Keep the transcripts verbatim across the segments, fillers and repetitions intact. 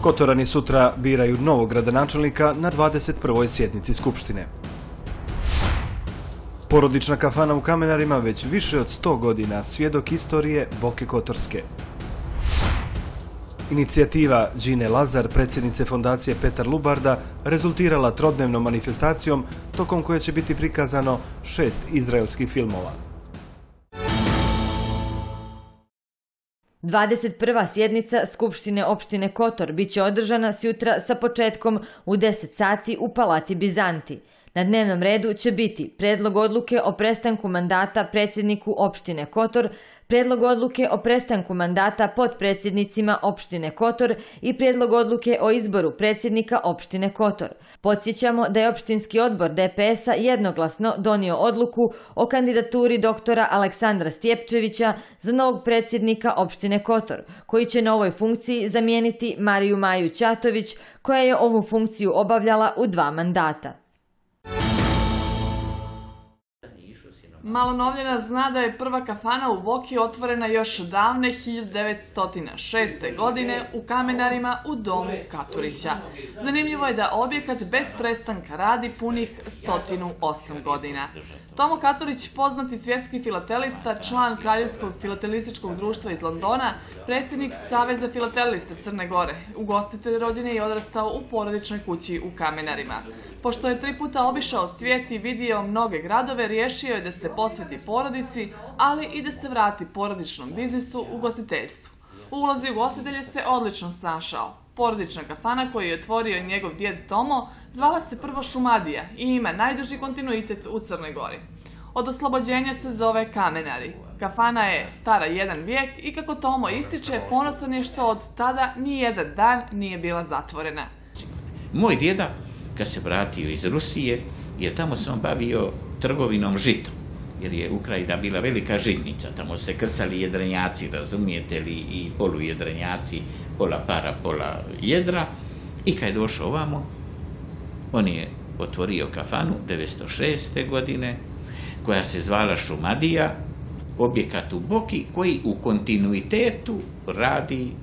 Kotorani sutra biraju novog gradonačelnika na dvadeset prvoj sjednici Skupštine. Porodična kafana u Kamenarima već više od sto godina svjedok istorije Boke Kotorske. Inicijativa Đine Lazar, predsjednice fondacije Petar Lubarda, rezultirala trodnevnom manifestacijom tokom koje će biti prikazano šest izraelskih filmova. dvadeset prva sjednica Skupštine opštine Kotor biće održana sjutra sa početkom u deset sati u Palati Bizanti. Na dnevnom redu će biti predlog odluke o prestanku mandata predsjedniku opštine Kotor, predlog odluke o prestanku mandata potpredsjednicima opštine Kotor i predlog odluke o izboru predsjednika opštine Kotor. Podsjećamo da je opštinski odbor D P S-a jednoglasno donio odluku o kandidaturi doktora Aleksandra Stjepčevića za novog predsjednika opštine Kotor, koji će na ovoj funkciji zamijeniti Mariju Maju Ćatović, koja je ovu funkciju obavljala u dva mandata. Malonovljena zna da je prva kafana u Boki otvorena još davne hiljadu devetsto šeste. godine u Kamenarima u domu Katurića. Zanimljivo je da objekat bez prestanka radi punih sto osam godina. Tomo Katurić, poznati svjetski filatelista, član Kraljevskog filatelističkog društva iz Londona, predsjednik Saveza filatelista Crne Gore, ugostitelj, rođen je i odrastao u porodičnoj kući u Kamenarima. Pošto je tri puta obišao svijet i vidio mnoge gradove, riješio je da se posveti porodici, ali i da se vrati porodičnom biznisu u ugostiteljstvu. U ulozi ugostitelja se odlično snašao. Porodična kafana koju je otvorio njegov djed Tomo zvala se prvo Šumadija i ima najduži kontinuitet u Crnoj Gori. Od oslobođenja se zove Kamenari. Kafana je stara jedan vijek i kako Tomo ističe, ponosan je što od tada ni jedan dan nije bila zatvorena. Moj djeda, kad se vratio iz Rusije, je tamo se on bavio trgovinom žitom, jer je Ukrajina bila velika žitnica, tamo se krcali jedrenjaci, razumijete li, i polujedrenjaci, pola para, pola jedra. I kad je došao ovamo, on je otvorio kafanu devetsto šeste. godine, koja se zvala Šumadija, objekat u Boki, koji u kontinuitetu radi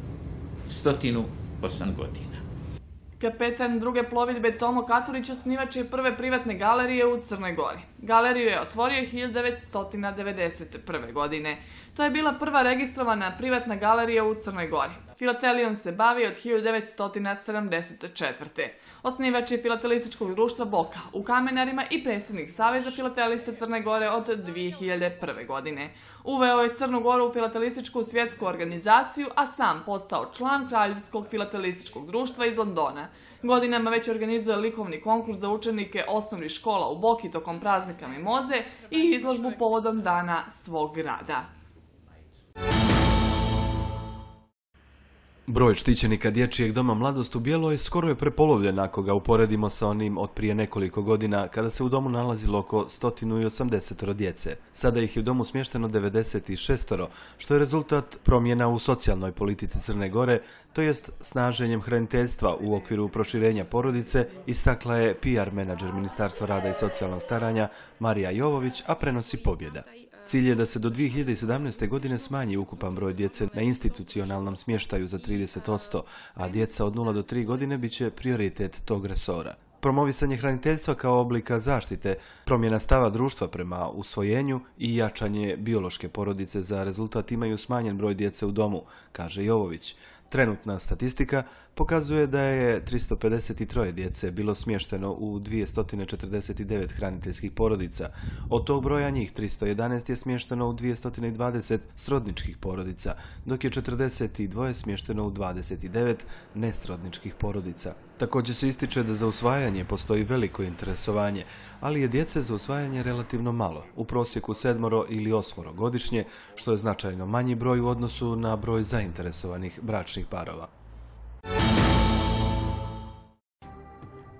sto osam godina. Kapetan druge plovidbe Tomo Katurić osnivač je prve privatne galerije u Crnoj Gori. Galeriju je otvorio hiljadu devetsto devedeset prve. godine. To je bila prva registrovana privatna galerija u Crnoj Gori. Filatelijom se bavi od hiljadu devetsto sedamdeset četvrte. Osnivač je filatelističkog društva Boka u Kamenarima i predsjednik Saveza filatelista Crne Gore od dvije hiljade prve. godine. Uveo je Crnu Goru u filatelističku svjetsku organizaciju, a sam postao član Kraljevskog filatelističkog društva iz Londona. Godinama već organizuje likovni konkurs za učenike osnovnih škola u Boki tokom praznika Mimoze i izložbu povodom dana svog grada. Broj štićenika Dječjeg doma Mladost u Bjeloj skoro je prepolovljen ako ga uporedimo sa onim od prije nekoliko godina kada se u domu nalazilo oko sto osamdeset djece. Sada ih je u domu smješteno devedeset šest, što je rezultat promjena u socijalnoj politici Crne Gore, to jest snaženjem hraniteljstva u okviru proširenja porodice, istakla je P R menadžer Ministarstva rada i socijalnog staranja Marija Jovović, a prenosi Pobjeda. Cilj je da se do dvije hiljade sedamnaeste. godine smanji ukupan broj djece na institucionalnom smještaju za trideset posto, a djeca od nula do tri godine bit će prioritet tog resora. Promovisanje hraniteljstva kao oblika zaštite, promjena stava društva prema usvojenju i jačanje biološke porodice za rezultat imaju smanjen broj djece u domu, kaže Jovović. Trenutna statistika pokazuje da je tristo pedeset tri djece bilo smješteno u dvjesto četrdeset devet hraniteljskih porodica. Od tog broja njih tristo jedanaest je smješteno u dvjesto dvadeset srodničkih porodica, dok je četrdeset dva smješteno u dvadeset devet nesrodničkih porodica. Također se ističe da za usvajanje postoji veliko interesovanje, ali je djece za usvajanje relativno malo, u prosjeku sedmoro ili osmoro godišnje, što je značajno manji broj u odnosu na broj zainteresovanih bračnih parova.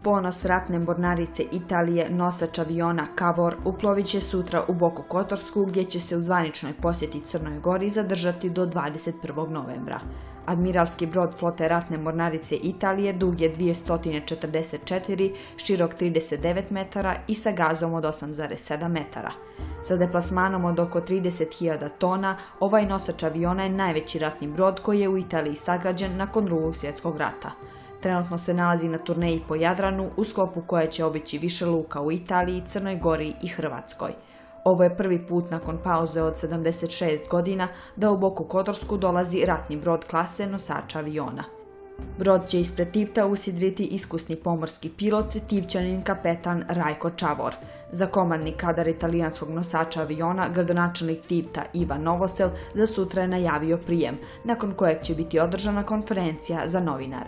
Ponos ratne mornarice Italije, nosač aviona Cavour, uplovit će sutra u Boku Kotorsku, gdje će se u zvaničnoj posjeti Crnoj Gori zadržati do dvadeset prvog novembra. Admiralski brod flote ratne mornarice Italije dug je dvjesto četrdeset četiri, širok trideset devet metara i sa gazom od osam zarez sedam metara. Sa deplasmanom od oko trideset hiljada tona, ovaj nosač aviona je najveći ratni brod koji je u Italiji sagrađen nakon Drugog svjetskog rata. Trenutno se nalazi na turneji po Jadranu, u sklopu koje će obići više luka u Italiji, Crnoj Gori i Hrvatskoj. Ovo je prvi put nakon pauze od sedamdeset šest godina da u Boku Kotorsku dolazi ratni brod klase nosača aviona. Brod će ispred Tivta usidriti iskusni pomorski pilot, Tivčanin kapetan Rajko Čavor. Za komandni kadar italijanskog nosača aviona, gradonačelnik Tivta Ivan Novosel za sutra je najavio prijem, nakon kojeg će biti održana konferencija za novinare.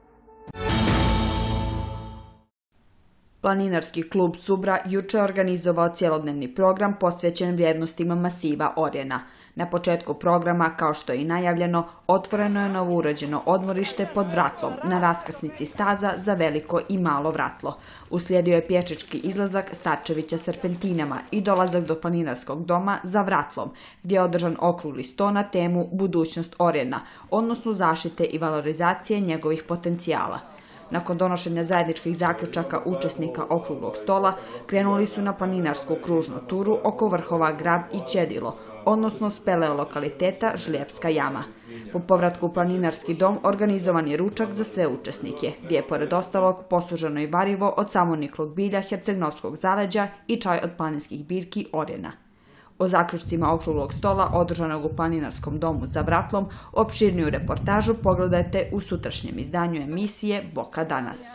Planinarski klub Subra juče je organizovao cjelodnevni program posvećen vrijednostima masiva Orjena. Na početku programa, kao što je i najavljeno, otvoreno je novourađeno odmorište pod Vratlom na raskrsnici staza za Veliko i Malo Vratlo. Uslijedio je pješački izlazak Starčevića serpentinama i dolazak do planinarskog doma za Vratlom, gdje je održan okrugli sto na temu Budućnost Orjena, odnosno zaštite i valorizacije njegovih potencijala. Nakon donošenja zajedničkih zaključaka učesnika okruglog stola, krenuli su na planinarsku kružnu turu oko vrhova Grab i Čedilo, odnosno speleo lokaliteta Žlijepska jama. Po povratku u planinarski dom organizovan je ručak za sve učesnike, gdje je pored ostalog posluženo i varivo od samoniklog bilja Herceg-Novskog zaleđa i čaj od planinskih biljki Orjena. O zaključcima okruglog stola održanog u planinarskom domu za Vratlom opširniju reportažu pogledajte u sutrašnjem izdanju emisije Boka danas.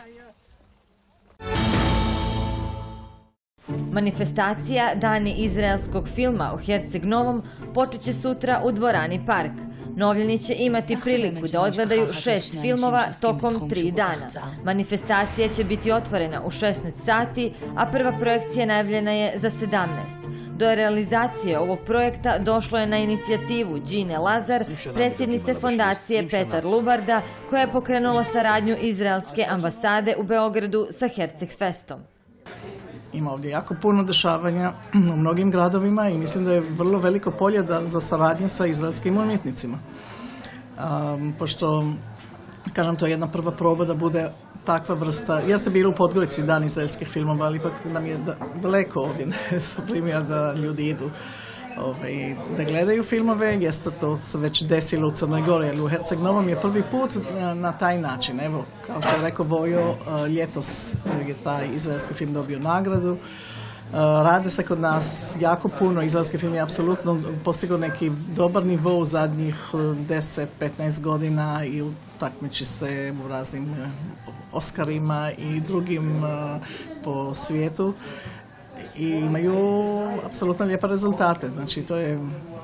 Manifestacija Dani izraelskog filma u Herceg-Novom počet će sutra u dvorani Park. Novljani će imati priliku da odgledaju šest filmova tokom tri dana. Manifestacija će biti otvorena u šesnaest sati, a prva projekcija najavljena je za sedamnaest. Do realizacije ovog projekta došlo je na inicijativu Đine Lazar, predsjednice fondacije Petar Lubarda, koja je pokrenula saradnju izraelske ambasade u Beogradu sa Herceg-Festom. Ima ovdje jako puno dešavanja u mnogim gradovima i mislim da je vrlo veliko polje za saradnju sa izraelskim umjetnicima. Um, pošto, kažem, to je jedna prva proba da bude takva vrsta. Jeste bilo u Podgorici dan izraelskih filmova, ali ipak nam je daleko ovdje sa primjer da ljudi idu Ove, da gledaju filmove. Jeste to se već desilo u Crnoj Gori, ali u Herceg-Novom je prvi put na, na taj način. Evo, kao što je rekao Vojo, ljetos je taj izraelski film dobio nagradu. Rade se kod nas jako puno, izraelski film je apsolutno postigao neki dobar nivo u zadnjih deset do petnaest godina i takmiči se u raznim Oscarima i drugim po svijetu. I imaju apsolutno lijepe rezultate. Znači, to je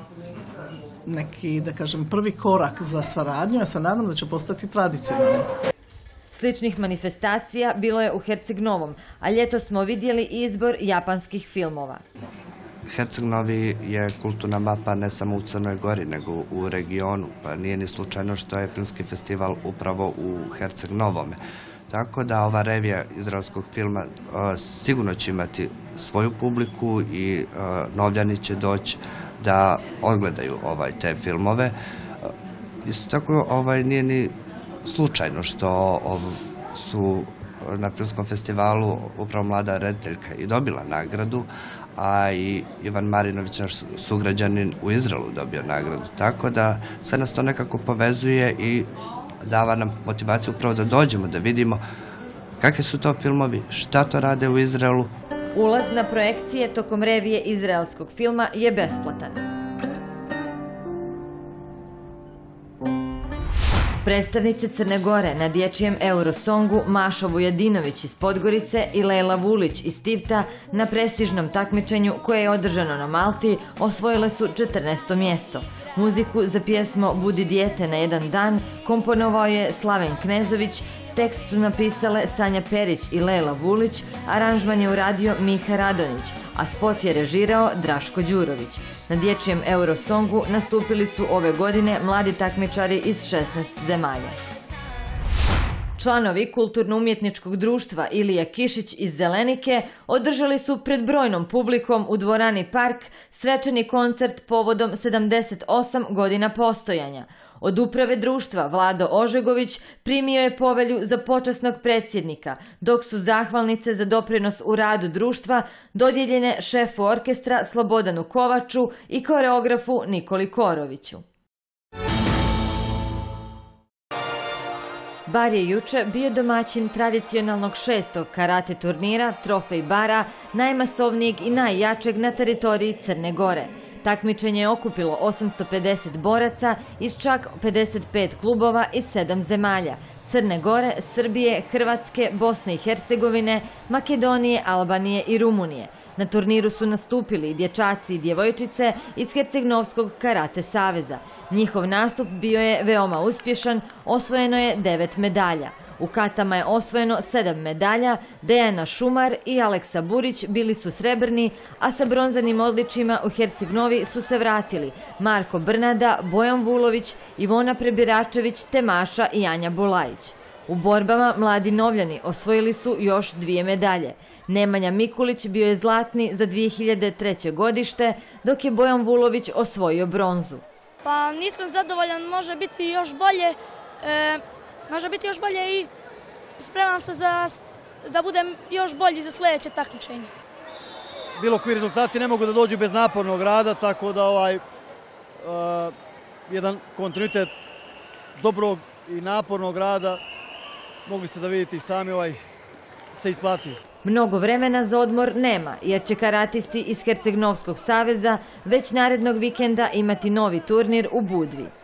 neki, da kažem, prvi korak za saradnju. Ja se nadam da će postati tradicionalno. Sličnih manifestacija bilo je u Herceg-Novom, a ljetos smo vidjeli izbor japanskih filmova. Herceg-Novi je kulturna mapa ne samo u Crnoj Gori, nego u regionu. Pa nije ni slučajno što je filmski festival upravo u Herceg-Novome. Tako da ova revija izraelskog filma uh, sigurno će imati svoju publiku i uh, Novljani će doći da odgledaju ovaj, te filmove. Uh, isto tako ovaj, nije ni slučajno što uh, su na filmskom festivalu upravo mlada rediteljka i dobila nagradu, a i Ivan Marinović, naš sugrađanin u Izraelu, dobio nagradu. Tako da sve nas to nekako povezuje i dava nam motivaciju upravo da dođemo, da vidimo kakvi su to filmovi, šta to rade u Izraelu. Ulaz na projekcije tokom revije izraelskog filma je besplatan. Predstavnice Crne Gore na dječjem Eurosongu Maša Vujadinović iz Podgorice i Lejla Vulić iz Tivta na prestižnom takmičenju koje je održano na Malti osvojile su četrnaesto mjesto. Muziku za pjesmo Budi dijete na jedan dan komponovao je Slaven Knezović, tekst su napisale Sanja Perić i Lejla Vulić, aranžman je uradio Miha Radonić, a spot je režirao Draško Đurović. Na dječjem Eurosongu nastupili su ove godine mladi takmičari iz šesnaest zemalja. Članovi Kulturno-umjetničkog društva Ilija Kišić iz Zelenike održali su pred brojnom publikom u dvorani Park svečani koncert povodom sedamdeset osam godina postojanja. Od uprave društva Vlado Ožegović primio je povelju za počasnog predsjednika, dok su zahvalnice za doprinos u radu društva dodijeljene šefu orkestra Slobodanu Kovaču i koreografu Nikoli Koroviću. Bar je juče bio domaćin tradicionalnog šestog karate turnira Trofej bara, najmasovnijeg i najjačeg na teritoriji Crne Gore. Takmičenje je okupilo osamsto pedeset boraca iz čak pedeset pet klubova iz sedam zemalja: Crne Gore, Srbije, Hrvatske, Bosne i Hercegovine, Makedonije, Albanije i Rumunije. Na turniru su nastupili dječaci i djevojčice iz Hercegnovskog karate saveza. Njihov nastup bio je veoma uspješan, osvojeno je devet medalja. U katama je osvojeno sedam medalja, Dejana Šumar i Aleksa Burić bili su srebrni, a sa bronzanim odličjima u Hercegnovi su se vratili Marko Brnada, Bojan Vulović, Ivona Prebiračević te Maša i Anja Bulajić. U borbama mladi Novljani osvojili su još dvije medalje. Nemanja Mikulić bio je zlatni za dvije hiljade treće godište, dok je Bojan Vulović osvojio bronzu. Pa nisam zadovoljan, može biti još bolje, e, može biti još bolje i spremam se za, da budem još bolji za sljedeće takmičenje. Bilo koji rezultati ne mogu da dođu bez napornog rada, tako da ovaj, uh, jedan kontinuitet dobrog i napornog rada, mogli ste da vidite i sami, ovaj, se isplatio. Mnogo vremena za odmor nema, jer će karatisti iz Hercegnovskog saveza već narednog vikenda imati novi turnir u Budvi.